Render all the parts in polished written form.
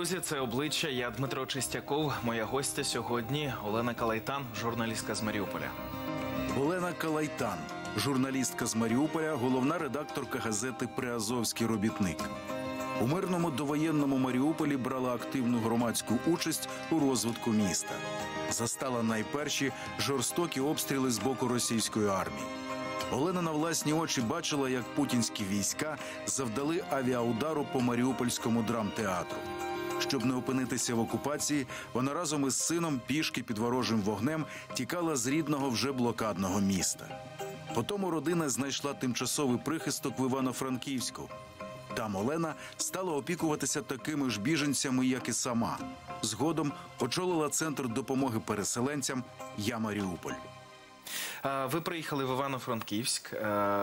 Друзі, це «Обличчя». Я Дмитро Чистяков. Моя гостя сьогодні Олена Калайтан, журналістка з Маріуполя. Олена Калайтан, журналістка з Маріуполя, головна редакторка газети «Приазовський робітник». У мирному довоєнному Маріуполі брала активну громадську участь у розвитку міста. Застала найперші жорстокі обстріли з боку російської армії. Олена на власні очі бачила, як путінські війська завдали авіаудару по Маріупольському драмтеатру. Щоб не опинитися в окупації, вона разом із сином пішки під ворожим вогнем тікала з рідного вже блокадного міста. Потім родина знайшла тимчасовий прихисток в Івано-Франківську. Там Олена стала опікуватися такими ж біженцями, як і сама. Згодом очолила центр допомоги переселенцям «Я Маріуполь». Ви приїхали в Івано-Франківськ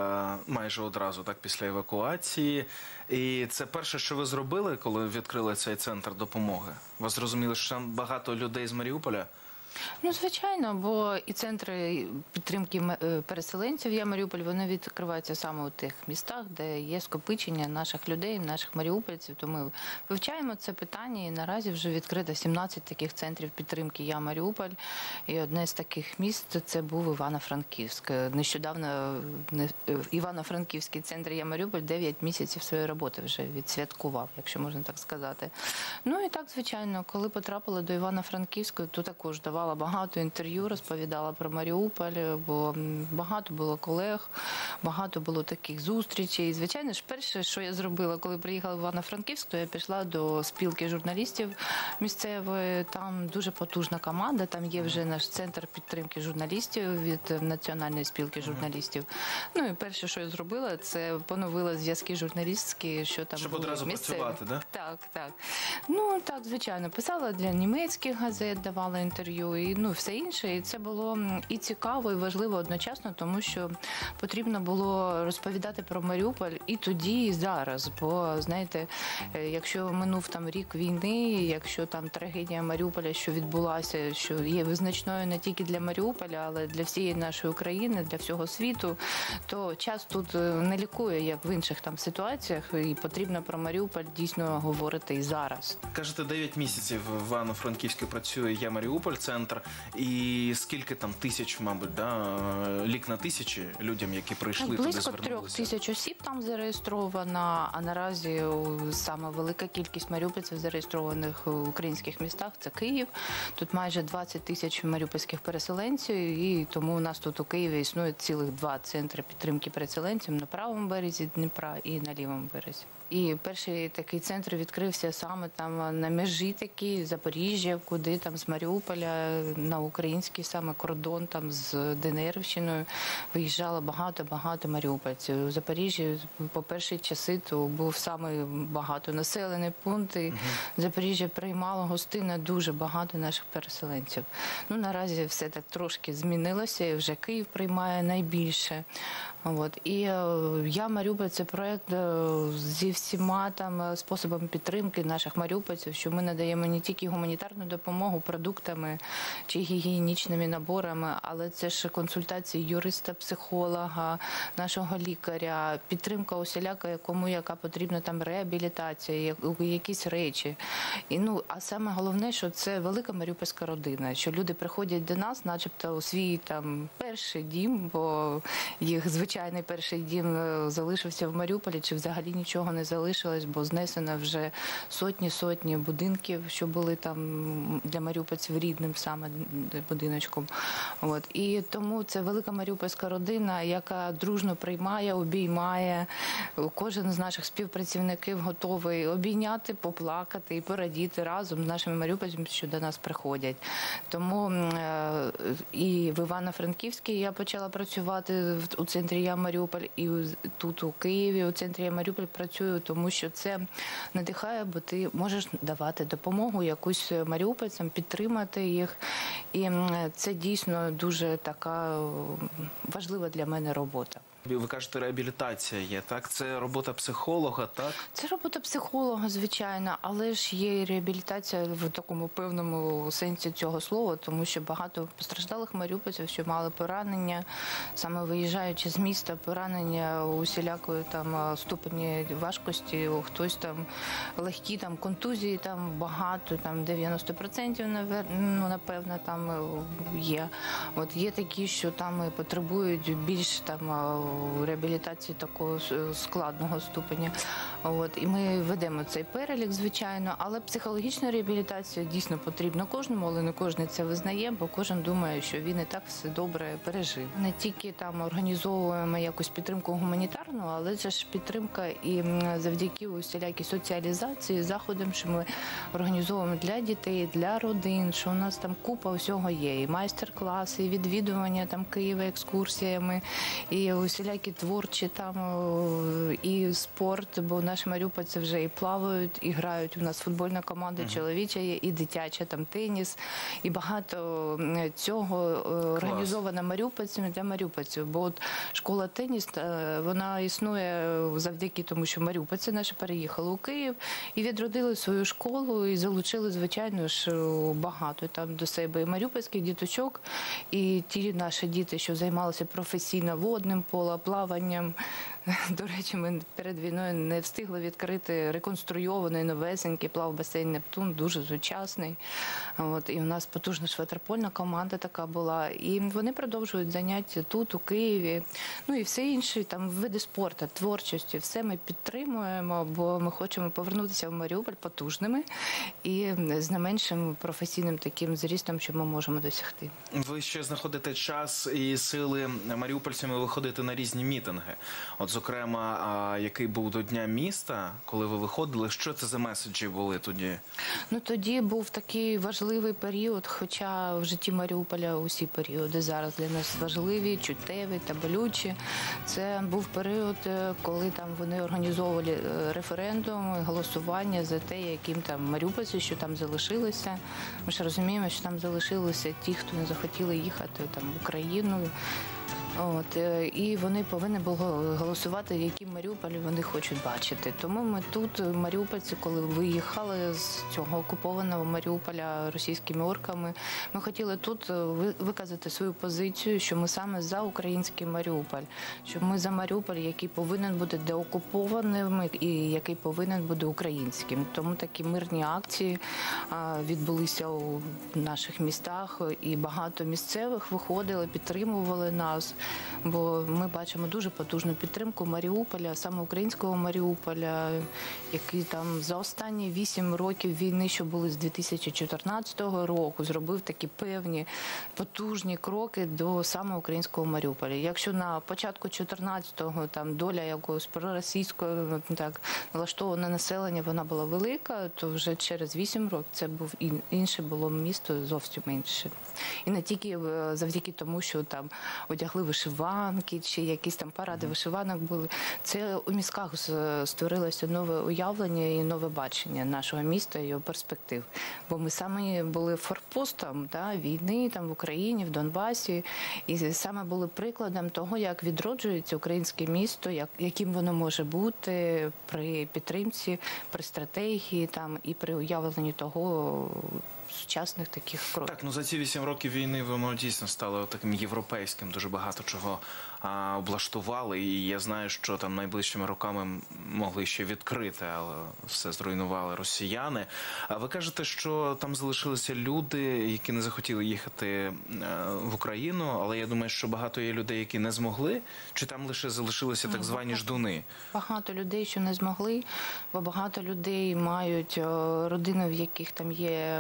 майже одразу, так, після евакуації. І це перше, що ви зробили, коли відкрили цей центр допомоги? Ви зрозуміли, що там багато людей з Маріуполя? Ну, звичайно, бо і центри підтримки переселенців «Я Маріуполь», вони відкриваються саме у тих містах, де є скопичення наших людей, наших маріупольців. То ми вивчаємо це питання, і наразі вже відкрито 17 таких центрів підтримки «Я Маріуполь». І одне з таких міст – це був Івано-Франківськ. Нещодавно Івано-Франківський центр «Я Маріуполь» 9 місяців своєї роботи вже відсвяткував, якщо можна так сказати. Ну і так, звичайно, коли потрапила до Івано-Франківської, то також давала багато інтерв'ю, розповідала про Маріуполь, бо багато було колег, багато було таких зустрічей. І, звичайно ж, перше, що я зробила, коли приїхала в Івано-Франківськ, то я пішла до спілки журналістів місцевої. Там дуже потужна команда, там є вже наш центр підтримки журналістів від Національної спілки журналістів. Ну і перше, що я зробила, це поновила зв'язки журналістські, що там щоб було одразу місцеві. працювати, да? Так, так. Ну, так, звичайно, писала для німецьких газет, давала інтерв'ю і все інше. І це було і цікаво, і важливо одночасно, тому що потрібно було розповідати про Маріуполь і тоді, і зараз. Бо, знаєте, якщо минув там рік війни, якщо там трагедія Маріуполя, що відбулася, що є визначною не тільки для Маріуполя, але для всієї нашої України, для всього світу, то час тут не лікує, як в інших там ситуаціях, і потрібно про Маріуполь дійсно говорити і зараз. Кажете, 9 місяців в Івано-Франківську працює «Я Маріуполь» центр. І скільки там тисяч, мабуть, да? Лік на тисячі людям, які прийшли туди, близько звернулися? 3 тисяч осіб там зареєстровано, а наразі саме велика кількість маріупольців зареєстрованих в українських містах – це Київ. Тут майже 20 тисяч маріупольських переселенців, і тому у нас тут у Києві існує цілих 2 центри підтримки переселенців на правому березі Дніпра і на лівому березі. І перший такий центр відкрився саме там на межі такій, Запоріжжя, куди там з Маріуполя на український саме кордон там з ДНРівщиною виїжджало багато маріупольців. У Запоріжжі по перші часи то був саме багатонаселений пункт, і Запоріжжя приймало гостинно дуже багато наших переселенців. Ну, наразі все так трошки змінилося, і вже Київ приймає найбільше. От. І «Я Маріуполь» – це проєкт зі всіма там способами підтримки наших маріупольців, що ми надаємо не тільки гуманітарну допомогу продуктами чи гігієнічними наборами, але це ж консультації юриста, психолога, нашого лікаря, підтримка усіляка, кому яка потрібна там реабілітація, якісь речі. І, а саме головне, що це велика маріупольська родина, що люди приходять до нас, начебто у свій там перший дім, бо їх звичайний перший дім залишився в Маріуполі, чи взагалі нічого не залишилось, бо знесено вже сотні будинків, що були там для маріупольців рідним саме будиночком. От. І тому це велика маріупольська родина, яка дружно приймає, обіймає. Кожен з наших співпрацівників готовий обійняти, поплакати і порадіти разом з нашими маріупольцями, що до нас приходять. Тому і в Івано-Франківській я почала працювати у центрі «Я Маріуполь», і тут у Києві у центрі «Я Маріуполь» працюю, тому що це надихає, бо ти можеш давати допомогу якусь маріупольцям, підтримати їх. І це дійсно дуже така важлива для мене робота. Ви кажете, реабілітація є, так? Це робота психолога, так? Це робота психолога, звичайно, але ж є і реабілітація в такому певному сенсі цього слова, тому що багато постраждалих маріупольців, що мали поранення, саме виїжджаючи з міста, поранення усілякої там ступені важкості, хтось там легкі там контузії, там багато, там 90%, напевно, там є. От є такі, що там потребують більш там реабілітації такого складного ступеня. От, і ми ведемо цей перелік, звичайно, але психологічна реабілітація дійсно потрібна кожному, але не кожен це визнає, бо кожен думає, що він і так все добре пережив. Не тільки там організовуємо якусь підтримку гуманітарну, але це ж підтримка і завдяки усілякій соціалізації, заходам, що ми організовуємо для дітей, для родин, що у нас там купа всього є, і майстер-класи, і відвідування там Києва екскурсіями, і усілякі творчі там, і спорт, бо наші маріупольці вже і плавають, і грають. У нас футбольна команда чоловіча є, і дитяча, там теніс, і багато цього організовано маріупольцями для маріупольців. Бо от школа теніс, вона існує завдяки тому, що маріупольці наші переїхали у Київ і відродили свою школу, і залучили, звичайно ж, багато там до себе і маріупольських діточок, і ті наші діти, що займалися професійно водним поло, плаванням. До речі, ми перед війною не встигли відкрити реконструйований новесенький плавбасейн «Нептун», дуже сучасний. От, і у нас потужна ж ватерпольна команда така була. І вони продовжують заняття тут, у Києві. Ну і все інше, там види спорту, творчості, все ми підтримуємо, бо ми хочемо повернутися в Маріуполь потужними і з не меншим професійним таким зрістом, що ми можемо досягти. Ви ще знаходите час і сили маріупольцями виходити на різні мітинги. От, зокрема, який був до Дня міста, коли ви виходили, що це за меседжі були тоді? Ну, тоді був такий важливий період, хоча в житті Маріуполя усі періоди зараз для нас важливі, чуттєві та болючі. Це був період, коли там вони організовували референдум, голосування за те, яким там маріупольці, що там залишилися. Ми ж розуміємо, що там залишилися ті, хто не захотіли їхати там в Україну. От, і вони повинні були голосувати, які Маріуполь вони хочуть бачити. Тому ми тут, маріупольці, коли виїхали з цього окупованого Маріуполя російськими орками, ми хотіли тут виказати свою позицію, що ми саме за український Маріуполь, що ми за Маріуполь, який повинен бути деокупованим і який повинен бути українським. Тому такі мирні акції відбулися у наших містах, і багато місцевих виходили, підтримували нас. Бо ми бачимо дуже потужну підтримку Маріуполя, саме українського Маріуполя, який там за останні 8 років війни, що були з 2014 року, зробив такі певні потужні кроки до саме українського Маріуполя. Якщо на початку 14-го там доля якогось проросійського так налаштоване населення, вона була велика, то вже через 8 років це був інше було місто, зовсім інше. І не тільки завдяки тому, що там одягли вишиванки, чи якісь там паради вишиванок були. Це у мізках створилося нове уявлення і нове бачення нашого міста і його перспектив. Бо ми саме були форпостом війни там в Україні, в Донбасі, і саме були прикладом того, як відроджується українське місто, яким воно може бути при підтримці, при стратегії там і при уявленні того, сучасних таких кроків. Так, ну за ці 8 років війни воно дійсно стало таким європейським, дуже багато чого облаштували, і я знаю, що там найближчими роками могли ще відкрити, але все зруйнували росіяни. А ви кажете, що там залишилися люди, які не захотіли їхати в Україну, але я думаю, що багато є людей, які не змогли, чи там лише залишилися так звані ждуни? Багато людей, що не змогли, бо багато людей мають родини, в яких там є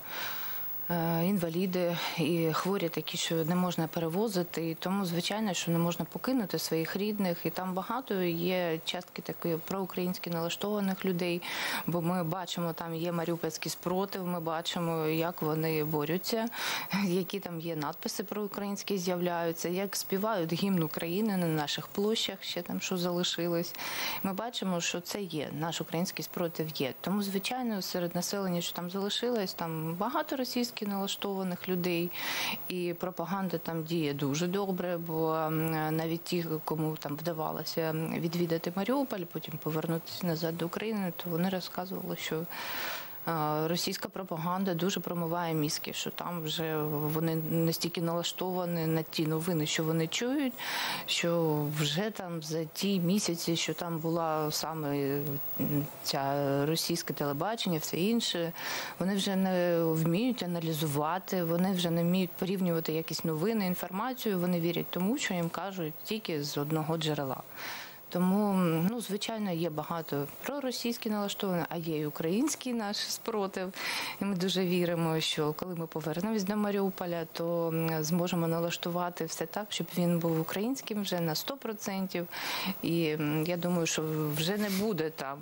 інваліди і хворі такі, що не можна перевозити, і тому, звичайно, що не можна покинути своїх рідних, і там багато є частки такої проукраїнськи налаштованих людей, бо ми бачимо, там є маріупольський спротив, ми бачимо, як вони борються, які там є надписи проукраїнські з'являються, як співають гімн України на наших площах, ще там що залишилось. Ми бачимо, що це є, наш український спротив є. Тому, звичайно, серед населення, що там залишилось, там багато російських проросійськи налаштованих людей. І пропаганда там діє дуже добре, бо навіть ті, кому там вдавалося відвідати Маріуполь, потім повернутися назад до України, то вони розказували, що російська пропаганда дуже промиває мізки, що там вже вони настільки налаштовані на ті новини, що вони чують, що вже там за ті місяці, що там була саме ця російське телебачення, все інше, вони вже не вміють аналізувати, вони вже не вміють порівнювати якісь новини, інформацію, вони вірять тому, що їм кажуть тільки з одного джерела. Тому, ну, звичайно, є багато проросійські налаштовані, а є і український наш спротив. І ми дуже віримо, що коли ми повернемось до Маріуполя, то зможемо налаштувати все так, щоб він був українським вже на 100%. І я думаю, що вже не буде там...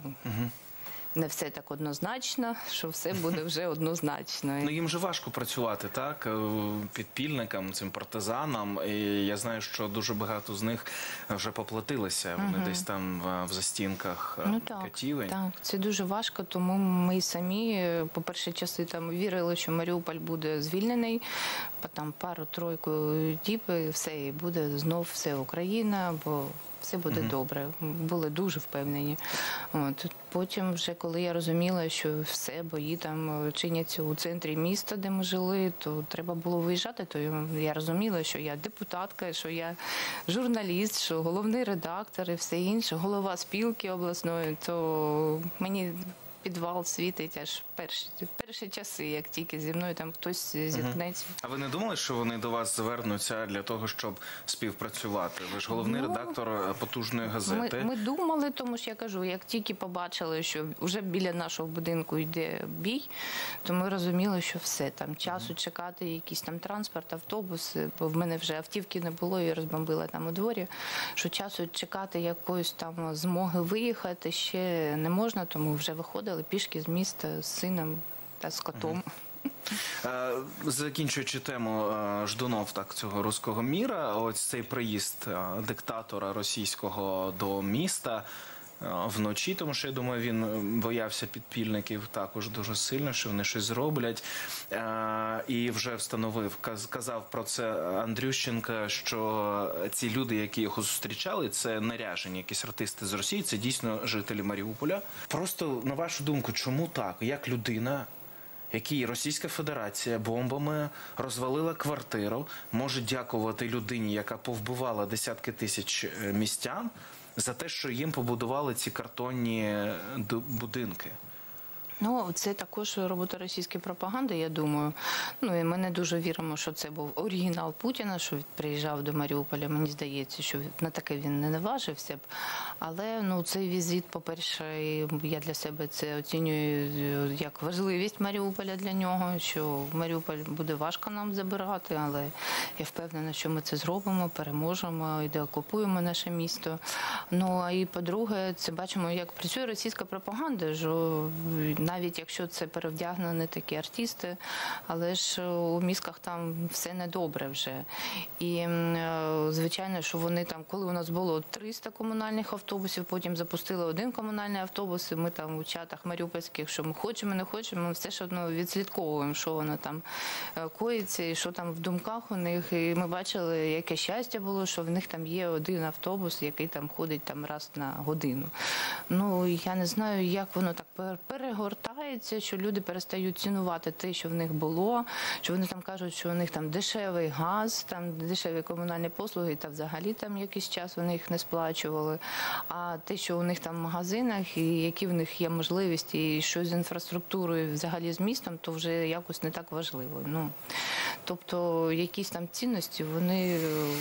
Не все так однозначно, що все буде вже однозначно. Ну, їм же важко працювати, так? Підпільникам, цим партизанам. І я знаю, що дуже багато з них вже поплатилися. Вони десь там в застінках катівень. Так, це дуже важко, тому ми самі, по перші часи, там вірили, що Маріуполь буде звільнений, там пару-тройку діб, і все, і буде знов все Україна, бо все буде добре. Були дуже впевнені. От. Потім вже, коли я розуміла, що все, бої там чиняться у центрі міста, де ми жили, то треба було виїжджати, то я розуміла, що я депутатка, що я журналіст, що головний редактор і все інше, голова спілки обласної, то мені підвал світить аж перші часи, як тільки зі мною там хтось зіткнеться. А ви не думали, що вони до вас звернуться для того, щоб співпрацювати? Ви ж головний редактор потужної газети. Ми думали, тому що я кажу, як тільки побачили, що вже біля нашого будинку йде бій, то ми розуміли, що все, там часу чекати, якийсь там транспорт, автобус, бо в мене вже автівки не було, і розбомбила там у дворі, що часу чекати якоїсь там змоги виїхати ще не можна, тому вже виходили пішки з міста з сином та з котом. Закінчуючи тему Жданов, так, цього руського міра, ось цей приїзд диктатора російського до міста вночі, тому що, я думаю, він боявся підпільників також дуже сильно, що вони щось зроблять. І вже встановив, казав про це Андрющенка, що ці люди, які його зустрічали, це наряжені якісь артисти з Росії, це дійсно жителі Маріуполя. Просто, на вашу думку, чому так? Як людина, якій Російська Федерація бомбами розвалила квартиру, може дякувати людині, яка повбивала десятки тисяч містян, за те, що їм побудували ці картонні будинки? Ну, це також робота російської пропаганди, я думаю. Ну, і ми не дуже віримо, що це був оригінал Путіна, що приїжджав до Маріуполя. Мені здається, що на таке він не наважився б. Але, ну, цей візит, по-перше, я для себе це оцінюю як важливість Маріуполя для нього, що Маріуполь буде важко нам забирати, але я впевнена, що ми це зробимо, переможемо і деокупуємо наше місто. Ну, а і по-друге, це бачимо, як працює російська пропаганда, що навіть якщо це перевдягнені такі артисти, але ж у мізках там все недобре вже. І, звичайно, що вони там, коли у нас було 300 комунальних автобусів, потім запустили один комунальний автобус, і ми там у чатах маріупольських, що ми хочемо, не хочемо, ми все ж одно відслідковуємо, що воно там коїться, і що там в думках у них. І ми бачили, яке щастя було, що в них там є один автобус, який там ходить там раз на годину. Ну, я не знаю, як воно так перегортається, що люди перестають цінувати те, що в них було, що вони там кажуть, що у них там дешевий газ, там дешеві комунальні послуги, та взагалі там якийсь час вони їх не сплачували. А те, що у них там в магазинах, і які в них є можливості, і що з інфраструктурою, взагалі з містом, то вже якось не так важливо. Ну, тобто якісь там цінності, вони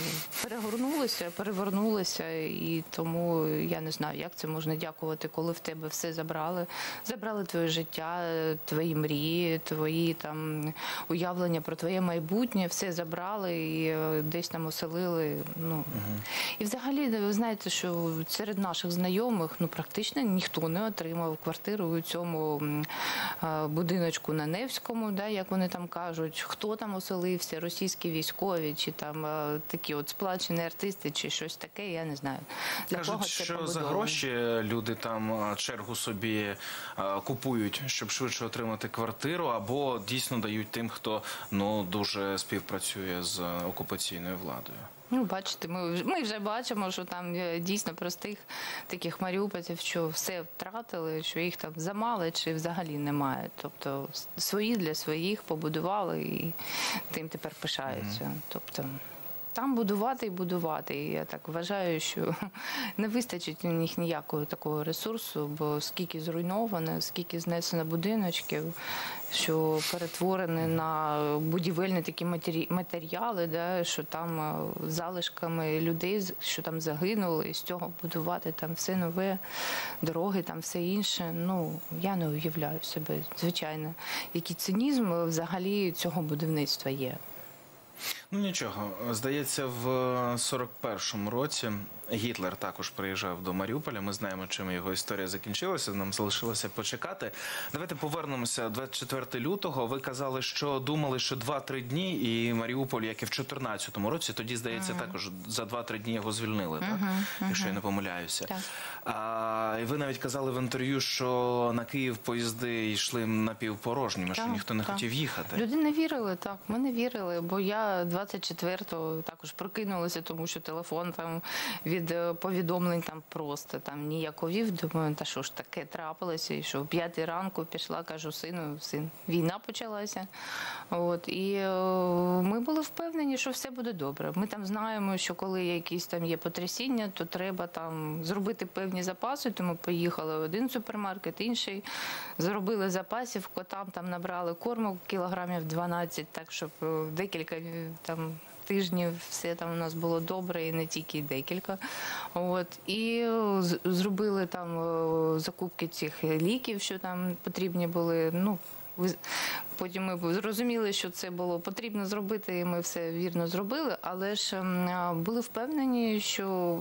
перевернулися, і тому я не знаю, як це можна дякувати, коли в тебе все забрали твоє життя, твої мрії, твої там уявлення про твоє майбутнє, все забрали і десь там оселили. Ну. І взагалі, ви знаєте, що серед наших знайомих, ну, практично ніхто не отримав квартиру у цьому будиночку на Невському, да, як вони там кажуть, хто там оселився, російські військові, чи там такі от сплачені артисти, чи щось таке, я не знаю. Для Кажуть, кого це що побудовано. за гроші люди там чергу собі купують, щоб швидше отримати квартиру, або дійсно дають тим, хто дуже співпрацює з окупаційною владою. Ну, бачите, ми вже бачимо, що там дійсно простих таких маріупольців, що все втратили, що їх там замали чи взагалі немає. Тобто свої для своїх побудували і тим тепер пишаються. Тобто там будувати і будувати. І я так вважаю, що не вистачить у них ніякого такого ресурсу, бо скільки зруйновано, скільки знесено будиночків, що перетворені на будівельні такі матеріали, да, що там залишками людей, що там загинули, і з цього будувати там все нове, дороги, там все інше. Ну, я не уявляю себе, звичайно, який цинізм взагалі цього будівництва є. Ну нічого, здається, в 41-му році Гітлер також приїжджав до Маріуполя. Ми знаємо, чим його історія закінчилася. Нам залишилося почекати. Давайте повернемося 24 лютого. Ви казали, що думали, що 2-3 дні, і Маріуполь, як і в 14-му році, тоді, здається, також за 2-3 дні його звільнили, так? Якщо я не помиляюся. Так. І ви навіть казали в інтерв'ю, що на Київ поїзди йшли напівпорожніми, що ніхто не хотів їхати. Люди не вірили, так. Ми не вірили, бо я 24-го також прокинулася, тому що телефон там від повідомлень там просто там ніяковів. Думаю, та що ж таке трапилося, і що в 5 ранку пішла, кажу, син, війна почалася. От, і ми були впевнені, що все буде добре. Ми там знаємо, що коли якісь там є потрясіння, то треба там зробити певні запаси, тому поїхали в один супермаркет, інший, зробили запасів, котам там набрали корму кілограмів 12, так, щоб декілька там тижнів все там у нас було добре, і не тільки декілька. От. І зробили там закупки цих ліків, що там потрібні були. Ну, потім ми зрозуміли, що це було потрібно зробити, і ми все вірно зробили, але ж були впевнені, що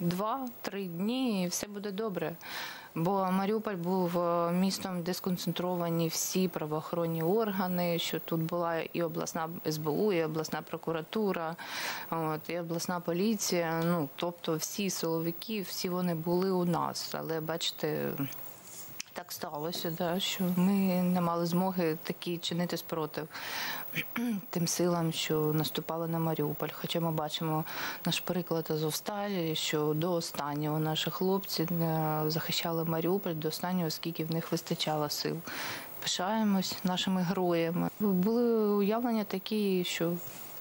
2-3 дні і все буде добре. Бо Маріуполь був містом, де сконцентровані всі правоохоронні органи, що тут була і обласна СБУ, і обласна прокуратура, і обласна поліція. Ну, тобто всі силовики, всі вони були у нас. Але, бачите, так сталося, да, що ми не мали змоги такі чинити спротив тим силам, що наступали на Маріуполь. Хоча ми бачимо наш приклад Азовсталі, що до останнього наші хлопці захищали Маріуполь, до останнього, скільки в них вистачало сил. Пишаємось нашими героями. Були уявлення такі, що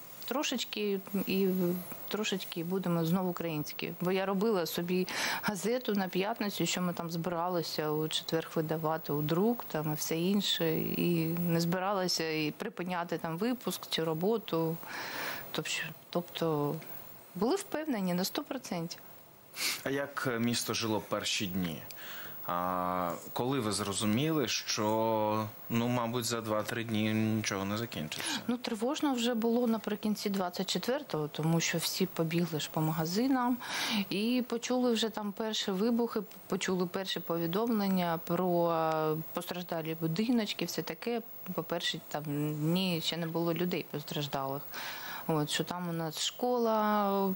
трошечки будемо знову українські. Бо я робила собі газету на п'ятницю, що ми там збиралися у четвер видавати у друк там і все інше. І не збиралася і припиняти там випуск чи роботу. Тобто були впевнені на 100%. А як місто жило перші дні? Коли ви зрозуміли, що, мабуть, за 2-3 дні нічого не закінчиться? Тривожно вже було наприкінці 24-го, тому що всі побігли ж по магазинам і почули вже там перші вибухи, почули перші повідомлення про постраждалі будиночки, все таке. По перші там дні ще не було людей постраждалих. От, що там у нас школа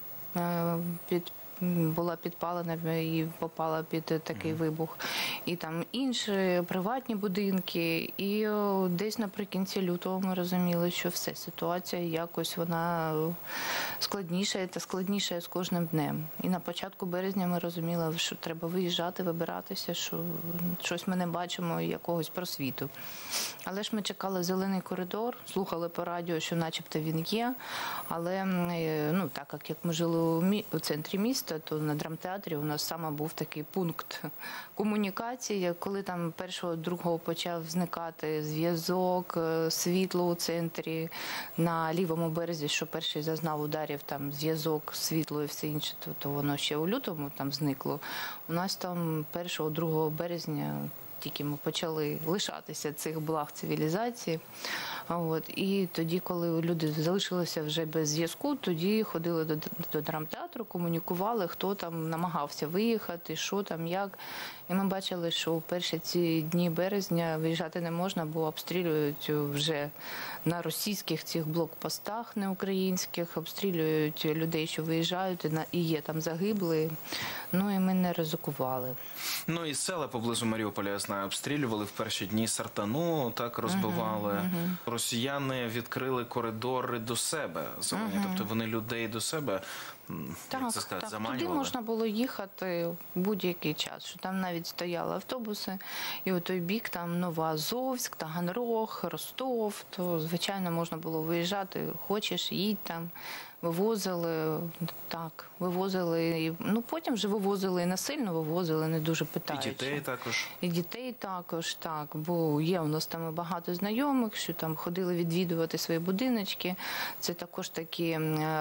була підпалена і попала під такий вибух. І там інші приватні будинки. І десь наприкінці лютого ми розуміли, що все, ситуація якось вона складніша та складніша з кожним днем. І на початку березня ми розуміли, що треба виїжджати, вибиратися, що щось ми не бачимо, якогось просвіту. Але ж ми чекали зелений коридор, слухали по радіо, що начебто він є, але так як ми жили у центрі міста, то на драмтеатрі у нас саме був такий пункт комунікації, коли там 1-2 почав зникати зв'язок, світло у центрі, на лівому березі, що перший зазнав ударів, там зв'язок, світло і все інше, то воно ще у лютому там зникло. У нас там 1-2 березня тільки ми почали лишатися цих благ цивілізації. От. І тоді, коли люди залишилися вже без зв'язку, тоді ходили до драмтеатру, комунікували, хто там намагався виїхати, що там, як. І ми бачили, що в перші ці дні березня виїжджати не можна, бо обстрілюють вже на російських цих блокпостах, не українських, обстрілюють людей, що виїжджають, і є там загиблі. І ми не ризикували. І села поблизу Маріуполя, я знаю, знаю, обстрілювали в перші дні Сартану, так розбивали. Росіяни відкрили коридори до себе, тобто вони людей до себе, як це сказати, Туди заманювали. можна було їхати в будь-який час, що там навіть стояли автобуси, і у той бік там Новоазовськ, Таганрог, Ростов, то, звичайно, можна було виїжджати, хочеш, їдь там. Вивозили, так, вивозили, ну потім вже вивозили і насильно вивозили, не дуже І питаючи. дітей також. І дітей також, так, бо є у нас там і багато знайомих, що там ходили відвідувати свої будиночки. Це також такі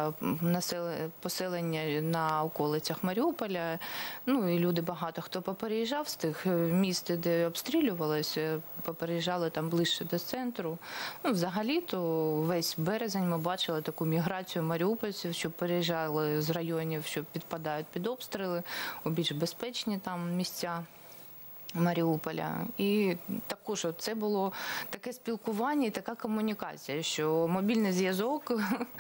поселення на околицях Маріуполя. Ну і люди багато хто попереїжджав з тих міст, де обстрілювалися, попереїжджали там ближче до центру. Ну, взагалі-то весь березень ми бачили таку міграцію маріупольців, що переїжджали з районів, що підпадають під обстріли, у більш безпечні там місця Маріуполя. І також це було таке спілкування і така комунікація, що мобільний зв'язок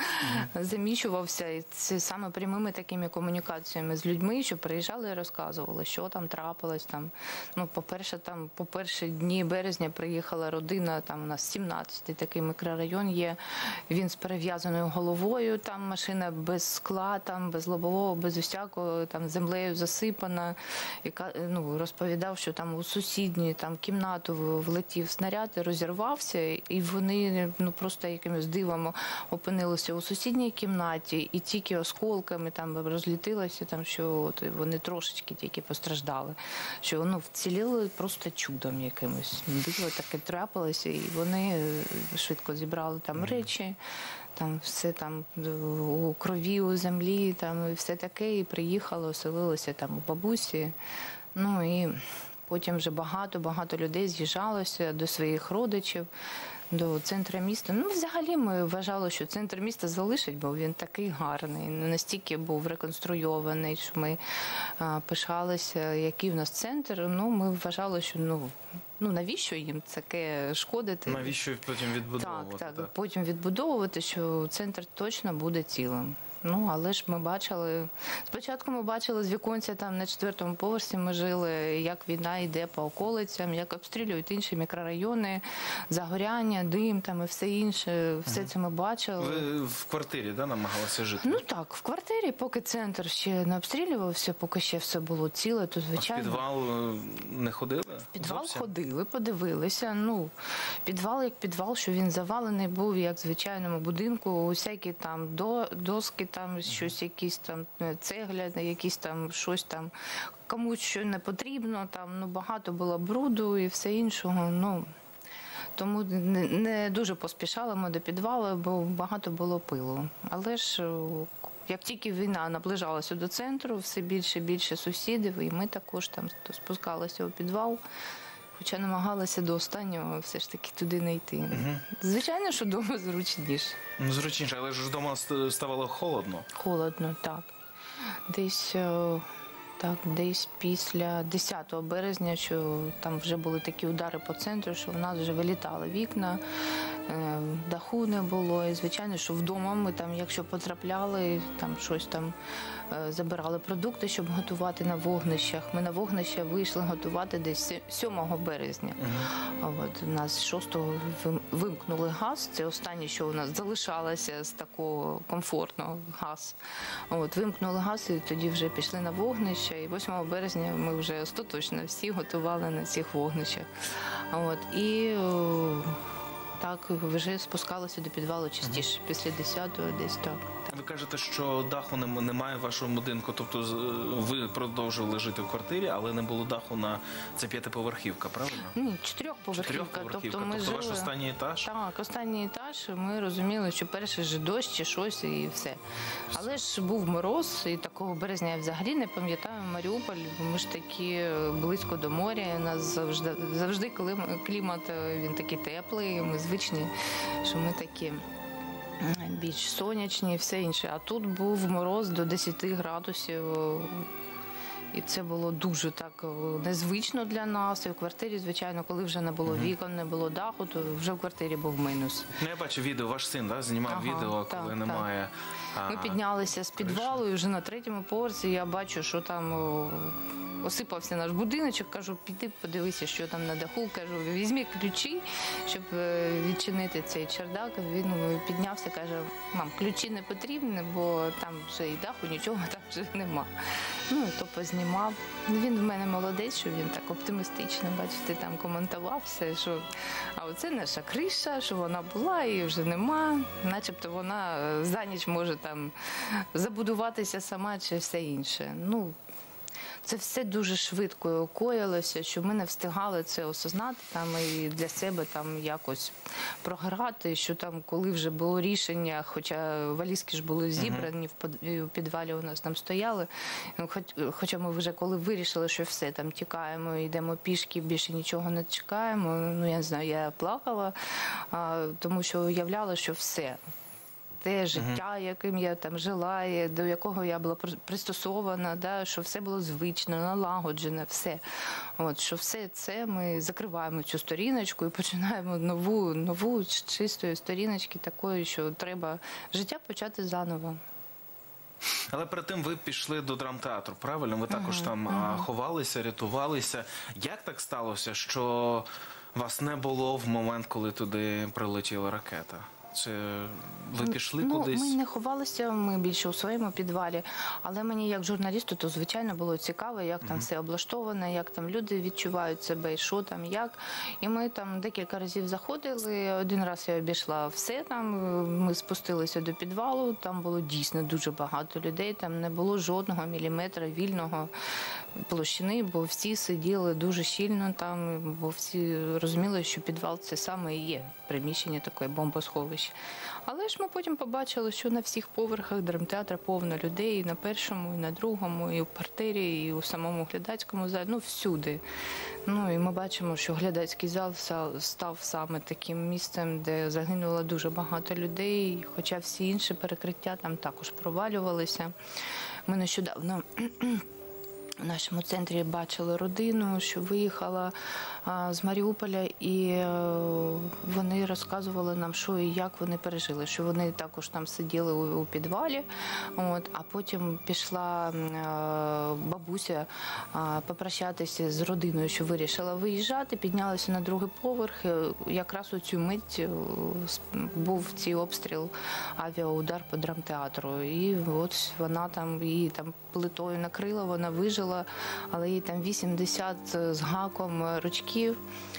заміщувався і це саме прямими такими комунікаціями з людьми, що приїжджали і розказували, що там трапилось. Там, ну, по-перше, там по перші дні березня приїхала родина, там у нас 17-й такий мікрорайон є, він з перев'язаною головою, там машина без скла, там без лобового, без усякого, там землею засипана, яка, ну, розповідав, що там у сусідню там кімнату влетів снаряд, розірвався, і вони ну просто якимось дивом опинилися у сусідній кімнаті, і тільки осколками там розлітилося, там що от, вони трошечки тільки постраждали, що ну вціліли просто чудом якимось. Диво таке трапилося, і вони швидко зібрали там речі. Там все там у крові, у землі, там і все таке, і приїхали, оселилися там у бабусі. Ну і потім вже багато людей з'їжджалося до своїх родичів, до центру міста. Ну, взагалі ми вважали, що центр міста залишить, бо він такий гарний, настільки був реконструйований, що ми пишалися, який в нас центр. Ну, ми вважали, що ну навіщо їм таке шкодити? Навіщо потім відбудовувати? Так, потім відбудовувати, що центр точно буде цілим. Ну, але ж ми бачили, спочатку ми бачили з віконця, там на 4-му поверсі ми жили, як війна йде по околицям, як обстрілюють інші мікрорайони, загоряння, дим там і все інше, все це ми бачили. Ви в квартирі, да, намагалися жити? Ну так, в квартирі, поки центр ще не обстрілювався, поки ще все було ціле, то звичайно. А в підвал не ходили? В підвал зовсім? ходили, подивилися. Ну, підвал як підвал, що він завалений був, як в звичайному будинку, усякі там доски, там щось, якісь там цегля, якісь там щось там, комусь що не потрібно, там, ну, багато було бруду і все іншого, ну, тому не дуже поспішали ми до підвалу, бо багато було пилу. Але ж, як тільки війна наближалася до центру, все більше і більше сусідів, і ми також там спускалися у підвал, хоча намагалися до останнього все ж таки туди не йти. Звичайно, що вдома зручніше. Ну, зручніше, але ж вдома ставало холодно. Холодно, так. Десь після 10 березня, що там вже були такі удари по центру, що в нас вже вилітали вікна, даху не було. І, звичайно, що вдома ми там, якщо потрапляли, там щось там забирали продукти, щоб готувати на вогнищах. Ми на вогнище вийшли готувати десь 7 березня. От, у нас 6-го вимкнули газ. Це останнє, що у нас залишалося з такого комфортного газ. От, вимкнули газ і тоді вже пішли на вогнище. І 8 березня ми вже остаточно всі готували на цих вогнищах. От, і так вже спускалися до підвалу частіше, після 10-го десь так. Ви кажете, що даху немає в вашому будинку, тобто ви продовжували жити в квартирі, але не було даху на... Це 5-поверхівка, правильно? Ні, 4-поверхівка. Тобто ми тобто ваш останній етаж? Так, останній етаж. Ми розуміли, що перший же дощ чи щось і все. Але ж був мороз, і такого березня я взагалі не пам'ятаю. Маріуполь, ми ж такі близько до моря, у нас завжди клімат, він такий теплий, ми звичні, що ми такі більш сонячні і все інше. А тут був мороз до 10 градусів. І це було дуже так незвично для нас. І в квартирі, звичайно, коли вже не було вікон, не було даху, то вже в квартирі був мінус. Ну, я бачу відео, ваш син, да, знімав відео, коли немає... Ми піднялися з підвалу, і вже на 3-му поверсі я бачу, що там осипався наш будиночок, кажу, піди подивися, що там на даху. Кажу, візьми ключі, щоб відчинити цей чердак. Він піднявся, каже, мам, ключі не потрібні, бо там вже і даху, нічого там вже нема. Ну, і то познімав. Він в мене молодець, що він так оптимістично, бачите, там коментував все, що а оце наша криша, що вона була і вже нема. Начебто вона за ніч може там забудуватися сама чи все інше. Ну, це все дуже швидко коїлося, що ми не встигали це осознати там і для себе там якось програти, що там, коли вже було рішення, хоча валізки ж були зібрані, в підвалі у нас там стояли, хоча ми вже коли вирішили, що все, там тікаємо, йдемо пішки, більше нічого не чекаємо, ну я не знаю, я плакала, тому що уявляла, що все. Те життя, яким я там жила, до якого я була пристосована, да, що все було звично, налагоджене, все. От, що все це ми закриваємо цю сторіночку і починаємо нову з чистої сторіночки такої, що треба життя почати заново. Але перед тим ви пішли до драмтеатру, правильно? Ви також там ховалися, рятувалися. Як так сталося, що вас не було в момент, коли туди прилетіла ракета? Чи ви пішли кудись? Ми не ховалися, ми більше у своєму підвалі, але мені як журналісту, то звичайно було цікаво, як там все облаштовано, як там люди відчувають себе, і що там, як. І ми там декілька разів заходили, один раз я обійшла все там, ми спустилися до підвалу, там було дійсно дуже багато людей, там не було жодного міліметра вільного площини, бо всі сиділи дуже щільно там, бо всі розуміли, що підвал це саме і є приміщення таке бомбосховище. Але ж ми потім побачили, що на всіх поверхах драмтеатру повно людей, і на першому, і на другому, і в партері, і у самому глядацькому залі, ну всюди. Ну і ми бачимо, що глядацький зал став саме таким місцем, де загинуло дуже багато людей, хоча всі інші перекриття там також провалювалися. Ми нещодавно в нашому центрі бачили родину, що виїхала з Маріуполя, і вони розказували нам, що і як вони пережили, що вони також там сиділи у підвалі, от, а потім пішла бабуся попрощатися з родиною, що вирішила виїжджати, піднялася на другий поверх, якраз у цю мить був цей обстріл, авіаудар по драмтеатру, і от вона там, її там плитою накрила, вона вижила, але їй там 80 з гаком рочків,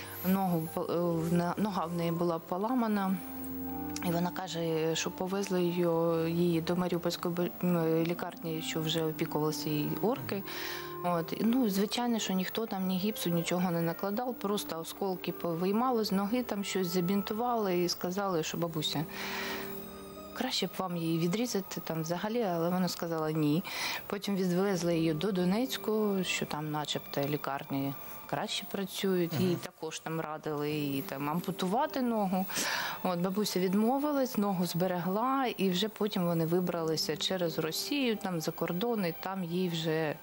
нога в неї була поламана. І вона каже, що повезли її до Маріупольської лікарні, що вже опікувалися її орки. От. Ну, звичайно, що ніхто там ні гіпсу, нічого не накладав, просто осколки повиймали з ноги, там щось забінтували і сказали, що бабуся, краще б вам її відрізати там взагалі, але вона сказала ні. Потім відвезли її до Донецьку, що там начебто лікарні краще працюють, їй також там радили її там ампутувати ногу. От, бабуся відмовилась, ногу зберегла, і вже потім вони вибралися через Росію, там за кордон, і там їй вже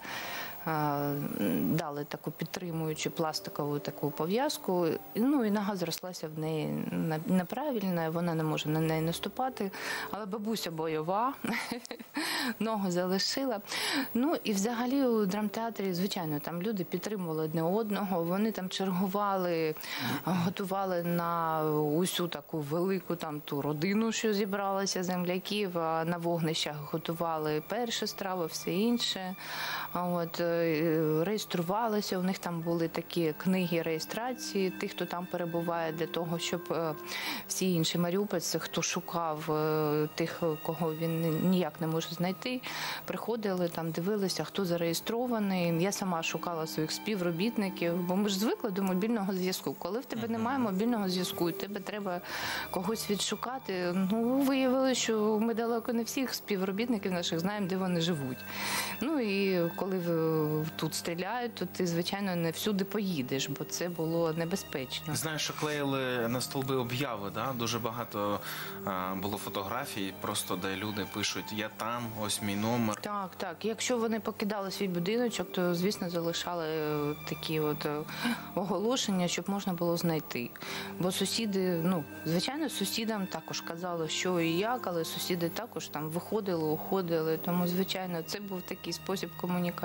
дали таку підтримуючу пластикову таку пов'язку, ну і нога зрослася в неї неправильно, вона не може на неї наступати, але бабуся бойова, ногу залишила. Ну і взагалі у драмтеатрі, звичайно, там люди підтримували одне одного, вони там чергували, готували на усю таку велику там ту родину, що зібралася земляків, а на вогнищах готували перші страви, все інше. От, реєструвалися, у них там були такі книги реєстрації тих, хто там перебуває, для того, щоб всі інші маріупольці, хто шукав тих, кого він ніяк не може знайти, приходили, там дивилися, хто зареєстрований. Я сама шукала своїх співробітників, бо ми ж звикли до мобільного зв'язку. Коли в тебе немає мобільного зв'язку, і тебе треба когось відшукати, ну, виявили, що ми далеко не всіх співробітників наших знаємо, де вони живуть. Ну і коли тут стріляють, то ти, звичайно, не всюди поїдеш, бо це було небезпечно. Знаєш, що клеїли на стовби об'яви, да? Дуже багато було фотографій, просто де люди пишуть, я там, ось мій номер. Так, так. Якщо вони покидали свій будиночок, то, звісно, залишали такі от оголошення, щоб можна було знайти. Бо сусіди, ну, звичайно, сусідам також казали, що і як, але сусіди також там виходили, уходили, тому, звичайно, це був такий спосіб комунікації.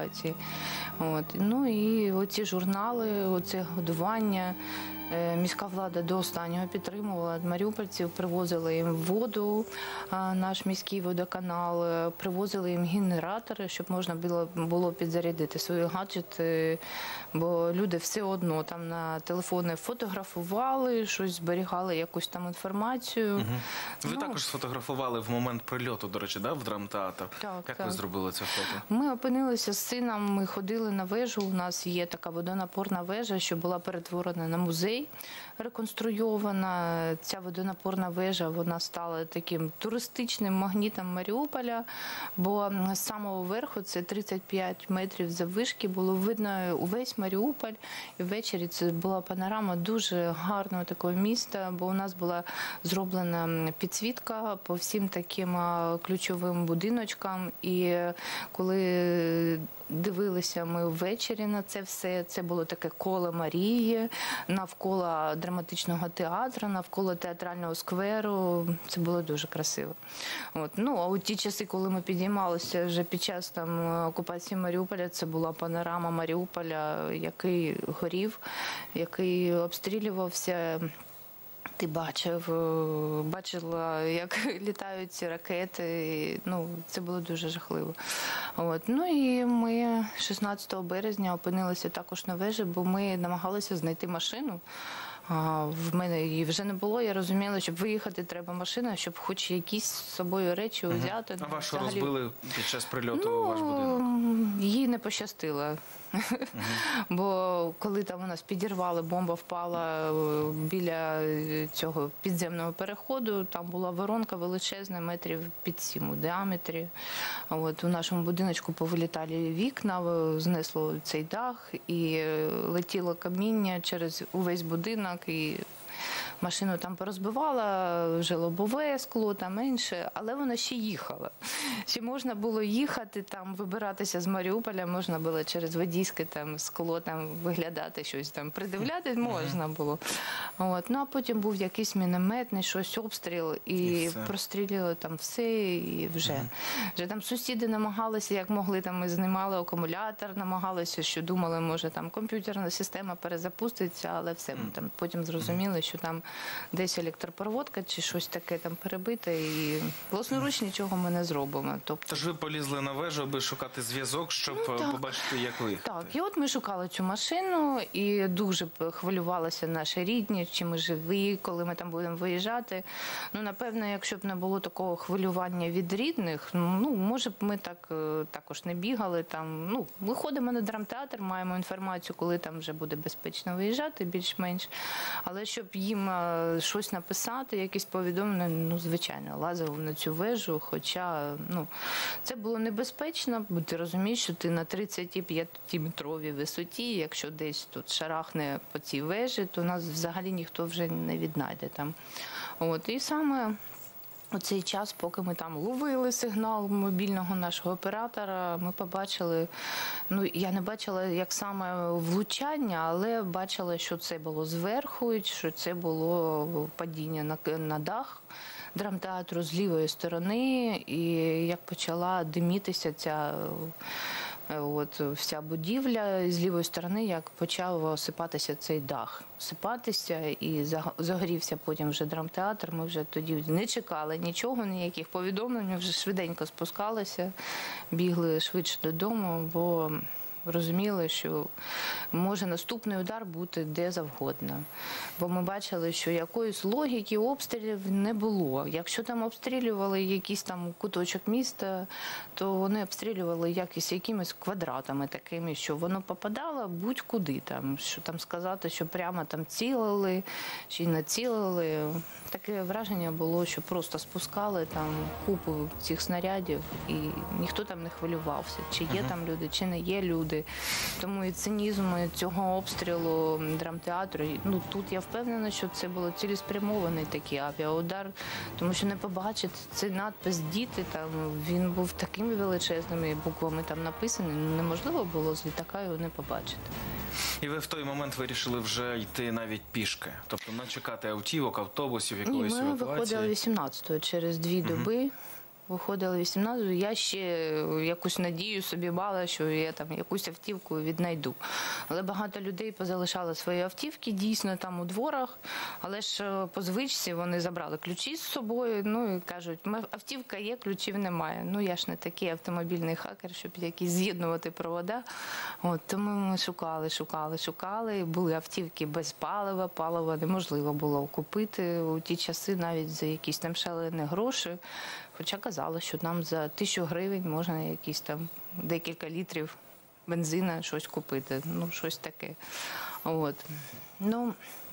От. Ну і оці журнали, оце годування. Міська влада до останнього підтримувала маріупольців, привозили їм воду, наш міський водоканал, привозили їм генератори, щоб можна було підзарядити свої гаджети, бо люди все одно там на телефони фотографували, щось зберігали, якусь там інформацію. Ви також сфотографували в момент прильоту, до речі, да, в драмтеатр. Так, Як так. ви зробили це фото? Ми опинилися з сином, ми ходили на вежу, у нас є така водонапорна вежа, що була перетворена на музей. Реконструйована. Ця водонапорна вежа, вона стала таким туристичним магнітом Маріуполя, бо з самого верху, це 35 метрів заввишки, було видно увесь Маріуполь. І ввечері це була панорама дуже гарного такого міста, бо у нас була зроблена підсвітка по всім таким ключовим будиночкам. І коли дивилися ми ввечері на це все. Це було таке коло Марії, навколо драматичного театру, навколо театрального скверу. Це було дуже красиво. От. Ну, а у ті часи, коли ми підіймалися вже під час окупації Маріуполя, це була панорама Маріуполя, який горів, який обстрілювався. Ти бачила, як літають ці ракети. Ну, це було дуже жахливо. От. Ну і ми 16 березня опинилися також на вежі, бо ми намагалися знайти машину. В мене її вже не було, я розуміла, щоб виїхати, треба машина, щоб хоч якісь з собою речі взяти. А вашу розбили під час прильоту ваш будинок? Їй не пощастило. Бо коли там у нас підірвали, бомба впала біля цього підземного переходу, там була воронка величезна, метрів під 7 у діаметрі. От, у нашому будиночку повилітали вікна, знесло цей дах і летіло каміння через увесь будинок. І машину там порозбивала, вже лобове скло, там інше, але вона ще їхала. Ще можна було їхати, там вибиратися з Маріуполя, можна було через водійське там скло там виглядати, щось там придивляти, можна було. От. Ну, а потім був якийсь мінометний, щось обстріл, і прострілювали там все, і вже. Вже там сусіди намагалися, як могли, там ми знімали акумулятор, намагалися, що думали, може там комп'ютерна система перезапуститься, але все, ми там потім зрозуміли, що там десь електропроводка чи щось таке там перебите, і власноруч нічого ми не зробимо. Тобто... Тож ви полізли на вежу, аби шукати зв'язок, щоб побачити, як виїхати. Так, і от ми шукали цю машину, і дуже хвилювалися наші рідні, чи ми живі, коли ми там будемо виїжджати. Ну, напевно, якщо б не було такого хвилювання від рідних, ну, може б ми так також не бігали. Там, ну, ми ходимо на драмтеатр, маємо інформацію, коли там вже буде безпечно виїжджати, більш-менш. Але щоб їм щось написати, якісь повідомлення, ну, звичайно, лазили на цю вежу, хоча, ну, це було небезпечно, бо ти розумієш, що ти на 35-метровій висоті, якщо десь тут шарахне по цій вежі, то нас взагалі ніхто вже не віднайде там. От, і саме у цей час, поки ми там ловили сигнал мобільного нашого оператора, ми побачили, ну, я не бачила, як саме влучання, але бачила, що це було зверху, що це було падіння на дах драмтеатру з лівої сторони, і як почала димітися ця вся будівля, з лівої сторони, як почав осипатися цей дах. Осипатися, і загорівся потім вже драмтеатр. Ми вже тоді не чекали нічого, ніяких повідомлень, ми вже швиденько спускалися, бігли швидше додому, бо розуміли, що може наступний удар бути де завгодно. Бо ми бачили, що якоїсь логіки обстрілів не було. Якщо там обстрілювали якийсь там куточок міста, то вони обстрілювали якимись квадратами такими, що воно попадало будь-куди. Там, що там сказати, що прямо там цілили, чи не цілили. Таке враження було, що просто спускали там купу цих снарядів, і ніхто там не хвилювався, чи є там люди, чи не є люди. Тому і цинізм цього обстрілу драмтеатру, ну, тут я впевнена, що це було цілеспрямований такий авіаудар, тому що не побачити цей надпис «Діти», там, він був такими величезними буквами там написаний, неможливо було з літака його не побачити. І ви в той момент вирішили вже йти навіть пішки? Тобто не чекати автівок, автобусів, якоїсь евакуації? Ми виходили 18-го, через 2 доби. Виходили 18, я ще якусь надію собі мала, що я там якусь автівку віднайду. Але багато людей позалишали свої автівки, дійсно, там у дворах, але ж по звичці вони забрали ключі з собою, ну і кажуть, автівка є, ключів немає. Ну я ж не такий автомобільний хакер, щоб якісь з'єднувати провода. От, тому ми шукали, були автівки без палива, паливо неможливо було купити у ті часи навіть за якісь там шалені гроші. Хоча казали, що нам за 1000 гривень можна якісь там декілька літрів бензина щось купити, ну щось таке. От. Ну,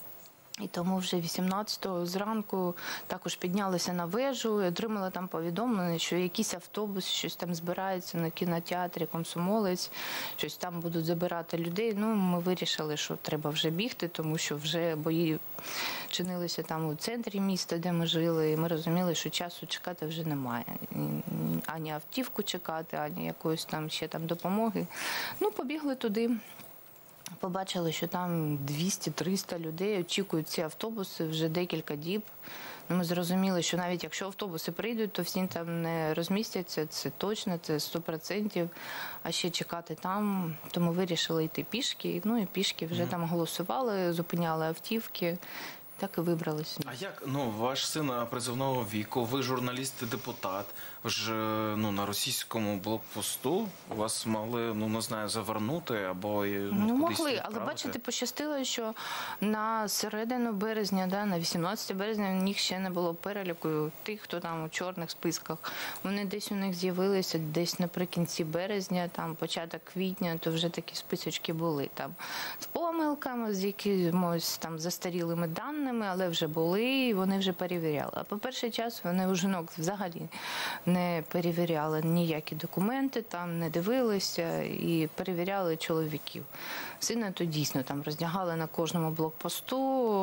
і тому вже 18-го зранку також піднялися на вежу і отримали там повідомлення, що якийсь автобус, щось там збирається на кінотеатрі «Комсомолець», щось там будуть забирати людей. Ну, ми вирішили, що треба вже бігти, тому що вже бої чинилися там у центрі міста, де ми жили, і ми розуміли, що часу чекати вже немає. Ані автівку чекати, ані якоїсь там ще там допомоги. Ну, побігли туди. Побачили, що там 200-300 людей очікують ці автобуси вже декілька діб. Ми зрозуміли, що навіть якщо автобуси прийдуть, то всі там не розмістяться, це точно, це 100%, а ще чекати там. Тому вирішили йти пішки, ну і пішки вже там голосували, зупиняли автівки. Так і вибралися. А як, ваш син призовного віку, ви журналіст і депутат, ви ж, на російському блокпосту вас могли, не знаю, завернути або кудись могли, відправити. але бачите, пощастило, що на середину березня, на 18 березня у них ще не було переліку тих, хто там у чорних списках. Вони десь у них з'явилися десь наприкінці березня, там початок квітня, то вже такі списочки були там з помилками, з якимось там застарілими даними, але вже були, і вони вже перевіряли. А по перший час вони у жінок взагалі не перевіряли ніякі документи, там не дивилися і перевіряли чоловіків. Сина то дійсно там роздягали на кожному блокпосту,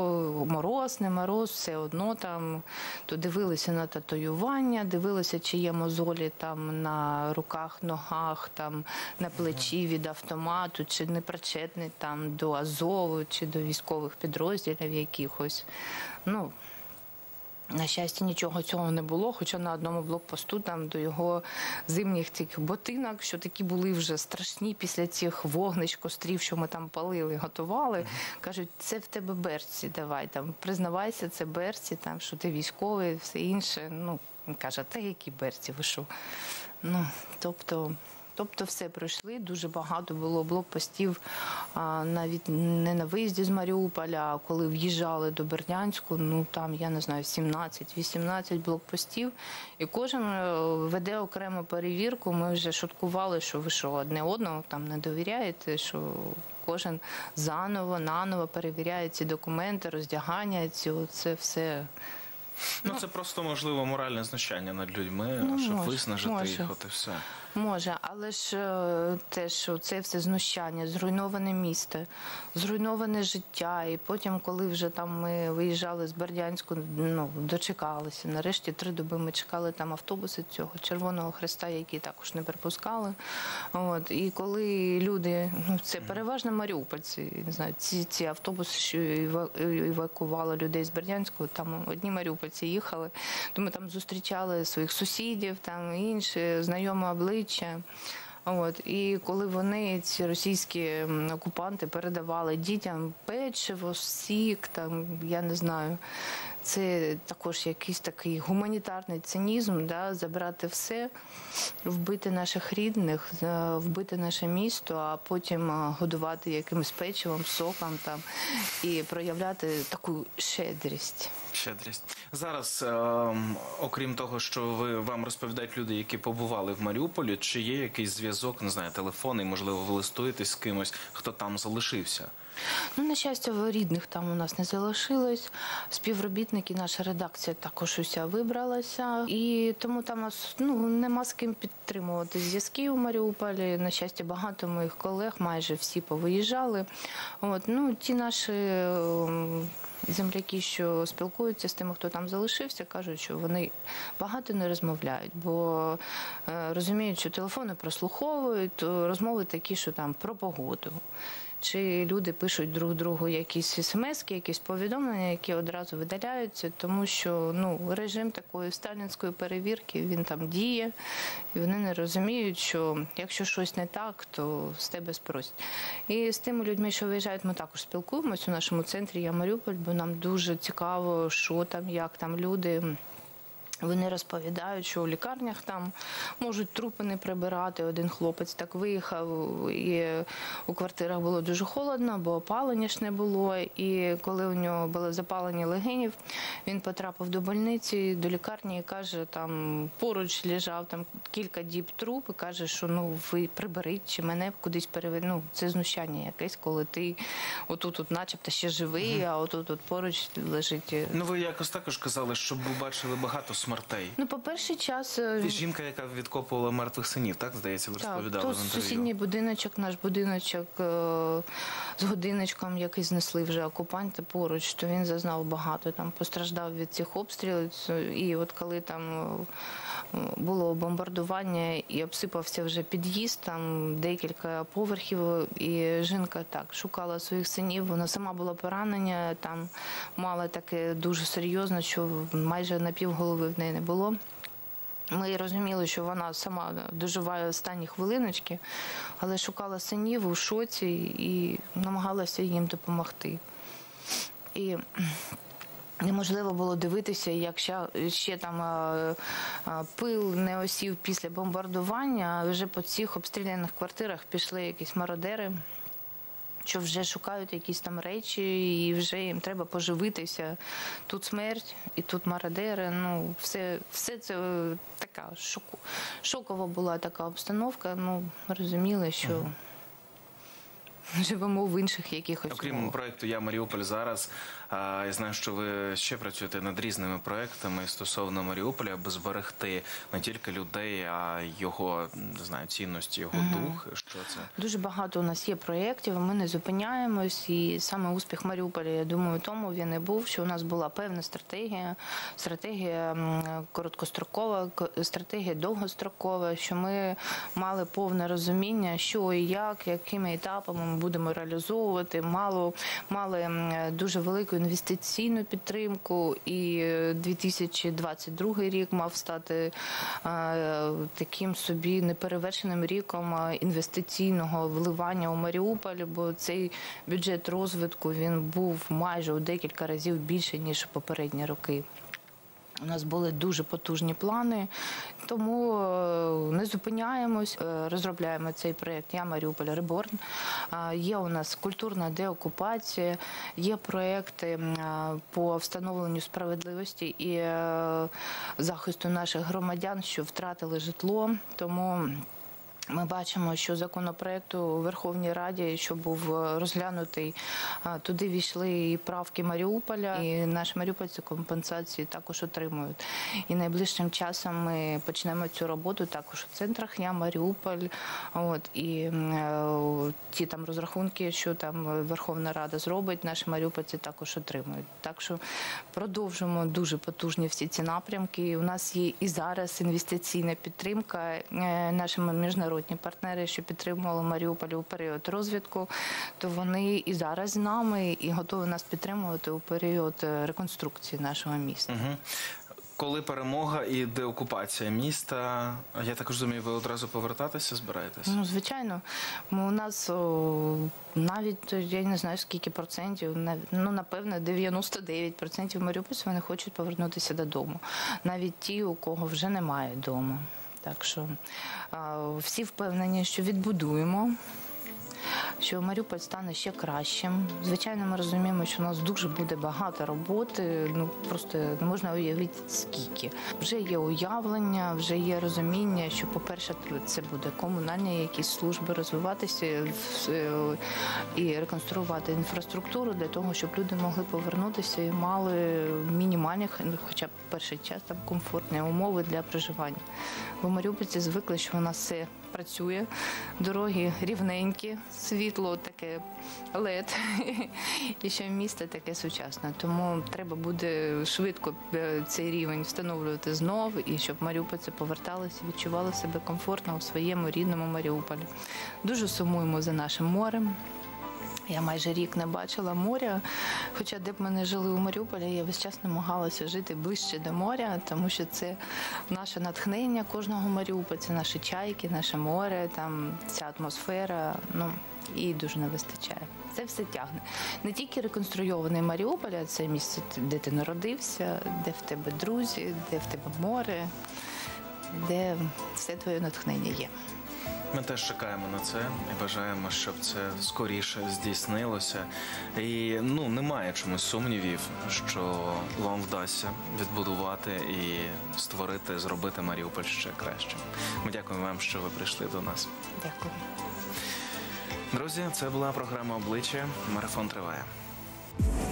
мороз, не мороз, все одно там, то дивилися на татуювання, дивилися, чи є мозолі там на руках, ногах, там на плечі від автомату, чи не причетний там до Азову, чи до військових підрозділів якихось. На щастя, нічого цього не було, хоча на одному блокпосту там до його зимніх цих ботинок, що такі були вже страшні після цих вогнищ, кострів, що ми там палили, готували, кажуть, це в тебе берці, давай, там, признавайся, це берці, там, що ти військовий, все інше. Він каже, та які берці, ви що? Тобто все пройшли, дуже багато було блокпостів, навіть не на виїзді з Маріуполя, а коли в'їжджали до Бердянську, там, я не знаю, 17-18 блокпостів, і кожен веде окрему перевірку. Ми вже шуткували, що ви що, одне одному там не довіряєте, що кожен наново перевіряє ці документи, роздягання, це все. Це просто, можливо, моральне знущання над людьми, щоб виснажити їх, от і все. Може, але ж те, що це все знущання, зруйноване місто, зруйноване життя. І потім, коли вже там ми виїжджали з Бердянську, дочекалися. Нарешті 3 доби ми чекали там автобуси цього Червоного Хреста, які також не пропускали. І коли люди, це переважно маріупольці, не знаю, ці автобуси, що евакували людей з Бердянську, там одні маріупольці їхали, то ми там зустрічали своїх сусідів, там інші знайомі обличчя. І коли вони, ці російські окупанти, передавали дітям печиво, сік, там, я не знаю, це також якийсь такий гуманітарний цинізм, забрати все, вбити наших рідних, вбити наше місто, а потім годувати якимось печивом, соком там, і проявляти таку щедрість. Зараз, окрім того, що вам розповідають люди, які побували в Маріуполі, чи є якийсь зв'язок, не знаю, телефонний, можливо, ви листуєтесь з кимось, хто там залишився? На щастя, рідних там у нас не залишилось. Співробітники, наша редакція також уся вибралася. І тому там нема з ким підтримувати зв'язки у Маріуполі. На щастя, багато моїх колег, майже всі повиїжджали. Ті наші земляки, що спілкуються з тими, хто там залишився, кажуть, що вони багато не розмовляють, бо розуміють, що телефони прослуховують, розмови такі, що там про погоду. чи люди пишуть друг другу якісь смски, якісь повідомлення, які одразу видаляються, тому що режим такої сталінської перевірки, він там діє, і вони не розуміють, що якщо щось не так, то з тебе спросять. І з тими людьми, що виїжджають, ми також спілкуємось у нашому центрі «Я Маріуполь», бо нам дуже цікаво, що там, як там люди. Вони розповідають, що у лікарнях там можуть трупи не прибирати. Один хлопець так виїхав, і у квартирах було дуже холодно, бо опалення ж не було. І коли у нього було запалення легенів, він потрапив до больниці, до лікарні і каже, там поруч лежав там кілька діб труп, і каже, що ви приберіть, чи мене кудись переведуть. Це знущання якесь, коли ти отут начебто ще живий, а отут поруч лежить. Ви якось також казали, що ви бачили багато смертей. По перший час... Жінка, яка відкопувала мертвих синів, так, здається, ви розповідали в інтерв'ю? Сусідній будиночок, наш будиночок з годиночком, який знесли вже окупанти поруч, то він зазнав багато, там постраждав від цих обстрілів. І от коли там було бомбардування і обсипався вже під'їзд, там декілька поверхів, і жінка так шукала своїх синів, вона сама була поранена, там мала таке дуже серйозно, що майже на півголови в неї не було. Ми розуміли, що вона сама доживає останні хвилиночки, але шукала синів у шоці і намагалася їм допомогти. І неможливо було дивитися, як ще там пил не осів після бомбардування, а вже по цих обстріляних квартирах пішли якісь мародери, що вже шукають якісь там речі, і вже їм треба поживитися. Тут смерть, і тут мародери. Все це така шокова була така обстановка. Розуміли, що живемо в інших якихось Окрім умовах. проєкту «Я Маріуполь» зараз, я знаю, що ви ще працюєте над різними проєктами стосовно Маріуполя, аби зберегти не тільки людей, а його, не знаю, цінності, його дух. Що це? Дуже багато у нас є проєктів, ми не зупиняємось, і саме успіх Маріуполя, я думаю, тому він і був, що у нас була певна стратегія короткострокова, стратегія довгострокова, що ми мали повне розуміння, що і як, якими етапами ми будемо реалізовувати, мали дуже велику інвестиційну підтримку, і 2022 рік мав стати таким собі неперевершеним ріком інвестиційного вливання у Маріуполь, бо цей бюджет розвитку, він був майже у декілька разів більше, ніж у попередні роки. У нас були дуже потужні плани, тому не зупиняємось, розробляємо цей проєкт «Я Маріуполь Реборн». Є у нас культурна деокупація, є проєкти по встановленню справедливості і захисту наших громадян, що втратили житло, тому ми бачимо, що законопроект у Верховній Раді, що був розглянутий, туди війшли і правки Маріуполя, і наші маріупольці компенсації також отримують. І найближчим часом ми почнемо цю роботу також у центрах «Я Маріуполь». І ті там розрахунки, що там Верховна Рада зробить, наші маріупольці також отримують. Так що продовжуємо дуже потужні всі ці напрямки. У нас є і зараз інвестиційна підтримка нашими міжнародними партнери, що підтримували Маріуполь у період розвитку, то вони і зараз з нами, і готові нас підтримувати у період реконструкції нашого міста. Коли перемога і деокупація міста, я так розумію, ви одразу повертатися збираєтесь? Звичайно. У нас навіть, я не знаю, скільки процентів, напевно, 99% маріупольців, вони хочуть повернутися додому. Навіть ті, у кого вже немає дому. Так що всі впевнені, що відбудуємо, що Маріуполь стане ще кращим. Звичайно, ми розуміємо, що у нас дуже буде багато роботи, просто не можна уявити скільки. Вже є уявлення, вже є розуміння, що, по-перше, це буде комунальні якісь служби, розвиватися і реконструювати інфраструктуру для того, щоб люди могли повернутися і мали мінімальні, хоча б перший час, там комфортні умови для проживання. Бо маріупольці звикли, що у нас все працює, дороги рівненькі, світло таке LED, і ще місто таке сучасне. Тому треба буде швидко цей рівень встановлювати знов, і щоб маріупольці поверталися, відчували себе комфортно у своєму рідному Маріуполі. Дуже сумуємо за нашим морем. Я майже рік не бачила моря, хоча де б ми не жили у Маріуполі, я весь час намагалася жити ближче до моря, тому що це наше натхнення кожного Маріуполя, це наші чайки, наше море, там ця атмосфера, і дуже не вистачає. Це все тягне. Не тільки реконструйований Маріуполь, а це місце, де ти народився, де в тебе друзі, де в тебе море, де все твоє натхнення є. Ми теж чекаємо на це і бажаємо, щоб це скоріше здійснилося. І немає чомусь сумнівів, що вам вдасться відбудувати і створити, зробити Маріуполь ще кращим. Ми дякуємо вам, що ви прийшли до нас. Дякую. Друзі, це була програма «Обличчя». Марафон триває.